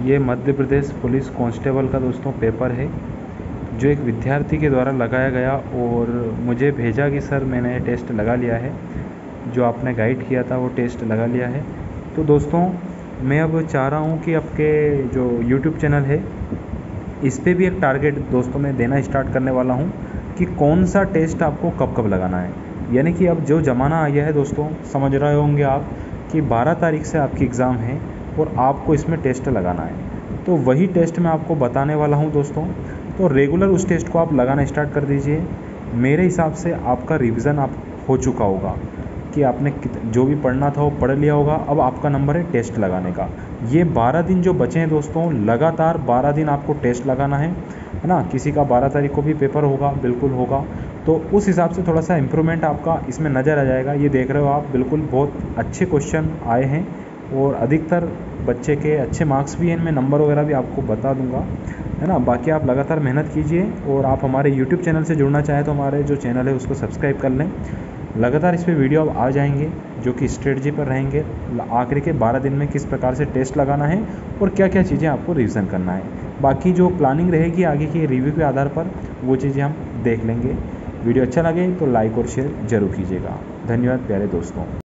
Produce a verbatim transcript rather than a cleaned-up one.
ये Madhya Pradesh police constable का दोस्तों पेपर है जो एक विद्यार्थी के द्वारा लगाया गया और मुझे भेजा कि सर मैंने टेस्ट लगा लिया है। जो आपने गाइड किया था वो टेस्ट लगा लिया है। तो दोस्तों मैं अब चाह रहा हूँ कि आपके जो यूट्यूब चैनल है इस पे भी एक टारगेट दोस्तों मैं देना स्टार्ट करने वाला हूँ कि कौन सा टेस्ट आपको कब कब लगाना है। यानी कि अब जो ज़माना आ गया है दोस्तों, समझ रहे होंगे आप कि बारह तारीख से आपकी एग्ज़ाम है और आपको इसमें टेस्ट लगाना है। तो वही टेस्ट मैं आपको बताने वाला हूं दोस्तों। तो रेगुलर उस टेस्ट को आप लगाना स्टार्ट कर दीजिए। मेरे हिसाब से आपका रिवीजन आप हो चुका होगा कि आपने जो भी पढ़ना था वो पढ़ लिया होगा। अब आपका नंबर है टेस्ट लगाने का। ये बारह दिन जो बचे हैं दोस्तों, लगातार बारह दिन आपको टेस्ट लगाना है है ना। किसी का बारह तारीख को भी पेपर होगा, बिल्कुल होगा। तो उस हिसाब से थोड़ा सा इम्प्रूवमेंट आपका इसमें नज़र आ जाएगा। ये देख रहे हो आप, बिल्कुल बहुत अच्छे क्वेश्चन आए हैं और अधिकतर बच्चे के अच्छे मार्क्स भी हैं। इनमें नंबर वगैरह भी आपको बता दूंगा, है ना। बाकी आप लगातार मेहनत कीजिए और आप हमारे यूट्यूब चैनल से जुड़ना चाहें तो हमारे जो चैनल है उसको सब्सक्राइब कर लें। लगातार इस पर वीडियो अब आ जाएंगे जो कि स्ट्रेटजी पर रहेंगे। आखिरी के बारह दिन में किस प्रकार से टेस्ट लगाना है और क्या क्या चीज़ें आपको रिवीजन करना है। बाकी जो प्लानिंग रहेगी आगे के रिव्यू के आधार पर वो चीज़ें हम देख लेंगे। वीडियो अच्छा लगे तो लाइक और शेयर ज़रूर कीजिएगा। धन्यवाद प्यारे दोस्तों।